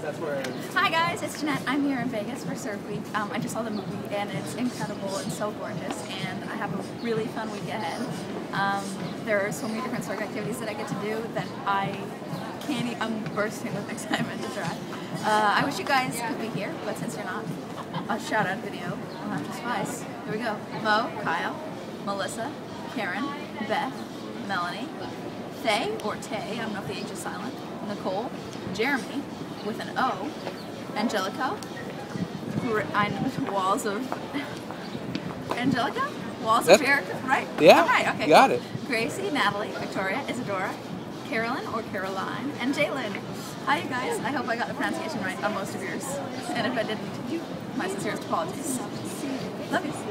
Hi guys, it's Jennette. I'm here in Vegas for Surf Week. I just saw the movie and it's incredible and so gorgeous, and I have a really fun week ahead. There are so many different surf activities that I get to do that I'm bursting with excitement to try. I wish you guys could be here, but since you're not, a shout out video will have to suffice. Here we go. Mo, Kyle, Melissa, Karen, Beth, Melanie, Thay, or Tay, I don't know if the H is silent, Nicole, Jeremy, with an O, Angelica, Walls of Jericho, right? Yeah, right, okay. Got it. Gracie, Natalie, Victoria, Isadora, Carolyn or Caroline, and Jalen. Hi you guys, I hope I got the pronunciation right on most of yours, and if I didn't, my sincerest apologies. Love you.